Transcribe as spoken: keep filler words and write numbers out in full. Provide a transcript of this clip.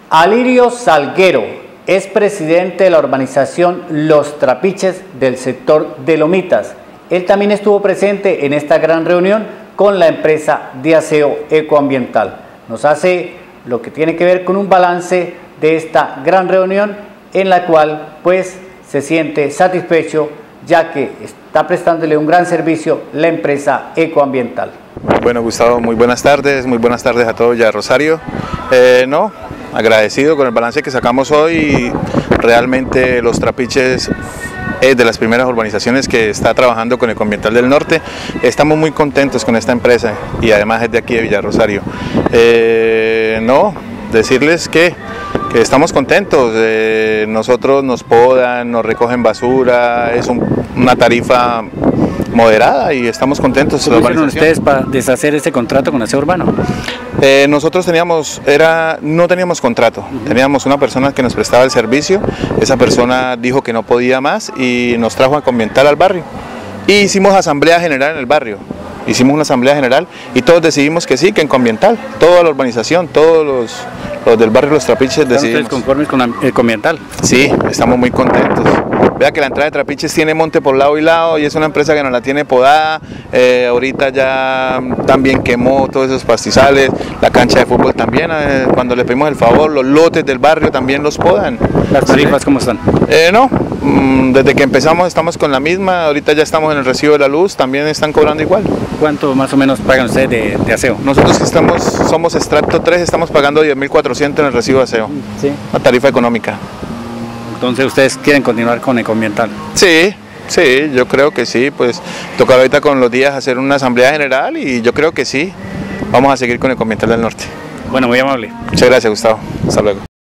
Alirio Salguero es presidente de la urbanización Los Trapiches del sector de Lomitas. Él también estuvo presente en esta gran reunión con la empresa de aseo ecoambiental. Nos hace lo que tiene que ver con un balance de esta gran reunión en la cual pues se siente satisfecho ya que está prestándole un gran servicio la empresa ecoambiental. Bueno, Gustavo, muy buenas tardes, muy buenas tardes a todos ya Rosario. Eh, no, agradecido con el balance que sacamos hoy. Realmente Los Trapiches es de las primeras urbanizaciones que está trabajando con Ecoambiental del Norte. Estamos muy contentos con esta empresa y además es de aquí de Villa Rosario. Eh, no, decirles que, que estamos contentos. Eh, nosotros nos podan, nos recogen basura, es un, una tarifa moderada y estamos contentos. ¿Cómo hicieron ustedes para deshacer este contrato con aseo urbano? Eh, nosotros teníamos, era, no teníamos contrato, uh-huh. Teníamos una persona que nos prestaba el servicio, esa persona dijo que no podía más y nos trajo a Ecoambiental al barrio. Y hicimos asamblea general en el barrio, hicimos una asamblea general y todos decidimos que sí, que Ecoambiental, toda la urbanización, todos los, los del barrio Los Trapiches decidimos. ¿Están ustedes conformes con Ecoambiental? Sí, estamos muy contentos. Vea que la entrada de Trapiches tiene monte por lado y lado y es una empresa que nos la tiene podada. Eh, ahorita ya también quemó todos esos pastizales, la cancha de fútbol también, eh, cuando le pedimos el favor, los lotes del barrio también los podan. ¿Las tarifas cómo están? Eh, no, mm, desde que empezamos estamos con la misma, ahorita ya estamos en el recibo de la luz, también están cobrando igual. ¿Cuánto más o menos pagan ustedes de, de aseo? Nosotros que estamos, somos extracto tres, estamos pagando diez mil cuatrocientos en el recibo de aseo, sí. Una tarifa económica. Entonces ustedes quieren continuar con Ecoambiental. Sí, sí, yo creo que sí, pues toca ahorita con los días hacer una asamblea general y yo creo que sí, vamos a seguir con Ecoambiental del Norte. Bueno, muy amable. Muchas gracias, Gustavo, hasta luego.